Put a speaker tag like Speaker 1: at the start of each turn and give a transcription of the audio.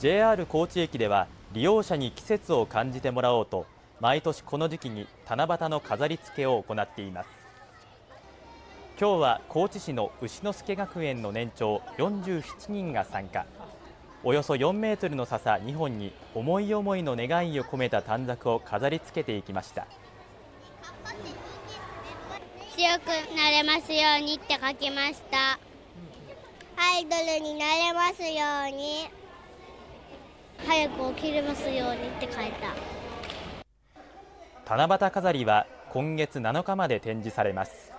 Speaker 1: JR 高知駅では利用者に季節を感じてもらおうと、毎年この時期に七夕の飾り付けを行っています。今日は高知市の牛之助学園の年長47人が参加。およそ4メートルの笹2本に思い思いの願いを込めた短冊を飾り付けていきました。
Speaker 2: 強くなれますようにって書きました。アイドルになれますように、早く起きれますようにって書いた。
Speaker 1: 七夕飾りは今月7日まで展示されます。